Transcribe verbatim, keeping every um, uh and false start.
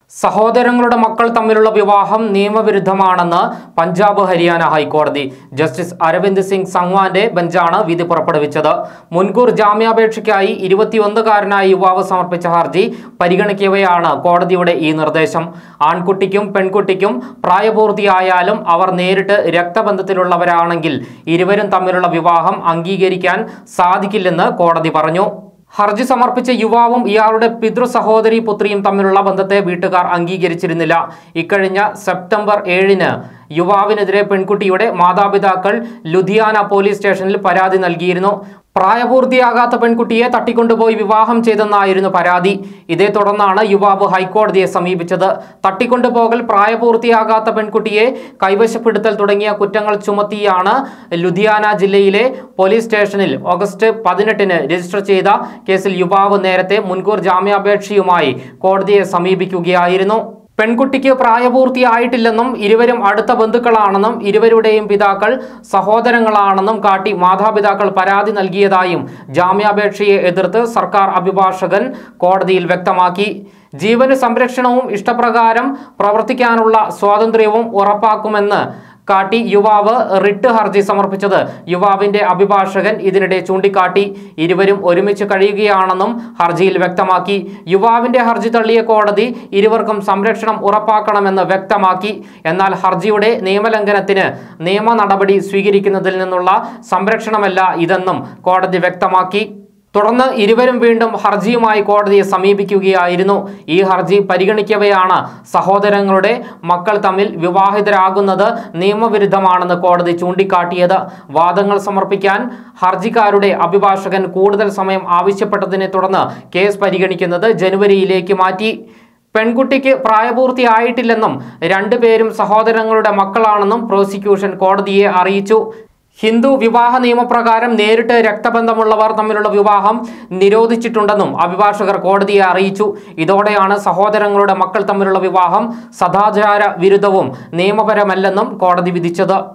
സഹോദരങ്ങളുടെ മക്കൾ തമ്മിലുള്ള വിവാഹം നിയമവിരുദ്ധമാണെന്ന് പഞ്ചാബ് ഹരിയാന ഹൈക്കോടതി. ജസ്റ്റിസ് അരവിന്ദ് സിംഗ് സംഗ്വാന്റെ ബെഞ്ചാണ് വിധി പുറപ്പെടുവിച്ചത്. മുൻകൂർ ജാമ്യാപേക്ഷയ്ക്കായി ഇരുപത്തിയൊന്നുകാരനായ യുവാവ് സമർപ്പിച്ച ഹർജി പരിഗണിക്കവെയാണ് കോടതിയുടെ ഈ നിർദ്ദേശം. ആൺകുട്ടിക്കും പെൺകുട്ടിക്കും പ്രായപൂർത്തിയായാലും അവർ നേരിട്ട് രക്തബന്ധത്തിലുള്ളവരാണെങ്കിൽ ഇരുവരും തമ്മിലുള്ള വിവാഹം അംഗീകരിക്കാൻ സാധിക്കില്ലെന്ന് കോടതി പറഞ്ഞു. ഹർജി സമർപ്പിച്ച യുവാവും ഇയാളുടെ പിതൃ സഹോദരി പുത്രിയും തമ്മിലുള്ള ബന്ധത്തെ വീട്ടുകാർ അംഗീകരിച്ചിരുന്നില്ല. ഇക്കഴിഞ്ഞ സെപ്റ്റംബർ ഏഴിന് യുവാവിനെതിരെ പെൺകുട്ടിയുടെ മാതാപിതാക്കൾ ലുധിയാന പോലീസ് സ്റ്റേഷനിൽ പരാതി നൽകിയിരുന്നു. പ്രായപൂർത്തിയാകാത്ത പെൺകുട്ടിയെ തട്ടിക്കൊണ്ടുപോയി വിവാഹം ചെയ്തെന്നായിരുന്നു പരാതി. ഇതേ തുടർന്നാണ് യുവാവ് ഹൈക്കോടതിയെ സമീപിച്ചത്. തട്ടിക്കൊണ്ടുപോകൽ, പ്രായപൂർത്തിയാകാത്ത പെൺകുട്ടിയെ കൈവശപ്പെടുത്തൽ തുടങ്ങിയ കുറ്റങ്ങൾ ചുമത്തിയാണ് ലുധിയാന ജില്ലയിലെ പോലീസ് സ്റ്റേഷനിൽ ഓഗസ്റ്റ് പതിനെട്ടിന് രജിസ്റ്റർ ചെയ്ത കേസിൽ യുവാവ് നേരത്തെ മുൻകൂർ ജാമ്യാപേക്ഷയുമായി കോടതിയെ സമീപിക്കുകയായിരുന്നു. പെൺകുട്ടിക്ക് പ്രായപൂർത്തിയായിട്ടില്ലെന്നും ഇരുവരും അടുത്ത ബന്ധുക്കളാണെന്നും ഇരുവരുടെയും പിതാക്കൾ സഹോദരങ്ങളാണെന്നും കാട്ടി മാതാപിതാക്കൾ പരാതി നൽകിയതായും ജാമ്യാപേക്ഷയെ എതിർത്ത് സർക്കാർ അഭിഭാഷകൻ കോടതിയിൽ വ്യക്തമാക്കി. ജീവന് സംരക്ഷണവും ഇഷ്ടപ്രകാരം പ്രവർത്തിക്കാനുള്ള സ്വാതന്ത്ര്യവും ഉറപ്പാക്കുമെന്ന് കാട്ടി യുവാവ് റിട്ട് ഹർജി സമർപ്പിച്ചത് യുവാവിന്റെ അഭിഭാഷകൻ ഇതിനിടെ ചൂണ്ടിക്കാട്ടി. ഇരുവരും ഒരുമിച്ച് കഴിയുകയാണെന്നും ഹർജിയിൽ വ്യക്തമാക്കി. യുവാവിന്റെ ഹർജി തള്ളിയ കോടതി ഇരുവർക്കും സംരക്ഷണം ഉറപ്പാക്കണമെന്ന് വ്യക്തമാക്കി. എന്നാൽ ഹർജിയുടെ നിയമലംഘനത്തിന് നിയമ നടപടി സ്വീകരിക്കുന്നതിൽ നിന്നുള്ള സംരക്ഷണമല്ല ഇതെന്നും കോടതി വ്യക്തമാക്കി. തുടർന്ന് ഇരുവരും വീണ്ടും ഹർജിയുമായി കോടതിയെ സമീപിക്കുകയായിരുന്നു. ഈ ഹർജി പരിഗണിക്കവെയാണ് സഹോദരങ്ങളുടെ മക്കൾ തമ്മിൽ വിവാഹിതരാകുന്നത് നിയമവിരുദ്ധമാണെന്ന് കോടതി ചൂണ്ടിക്കാട്ടിയത്. വാദങ്ങൾ സമർപ്പിക്കാൻ ഹർജിക്കാരുടെ അഭിഭാഷകൻ കൂടുതൽ സമയം ആവശ്യപ്പെട്ടതിനെ തുടർന്ന് കേസ് പരിഗണിക്കുന്നത് ജനുവരിയിലേക്ക് മാറ്റി. പെൺകുട്ടിക്ക് പ്രായപൂർത്തിയായിട്ടില്ലെന്നും രണ്ടുപേരും സഹോദരങ്ങളുടെ മക്കളാണെന്നും പ്രോസിക്യൂഷൻ കോടതിയെ അറിയിച്ചു. ഹിന്ദു വിവാഹ നിയമപ്രകാരം നേരിട്ട് രക്തബന്ധമുള്ളവർ തമ്മിലുള്ള വിവാഹം നിരോധിച്ചിട്ടുണ്ടെന്നും അഭിഭാഷകർ കോടതിയെ അറിയിച്ചു. ഇതോടെയാണ് സഹോദരങ്ങളുടെ മക്കൾ തമ്മിലുള്ള വിവാഹം സദാചാര വിരുദ്ധവും നിയമപരമല്ലെന്നും കോടതി വിധിച്ചത്.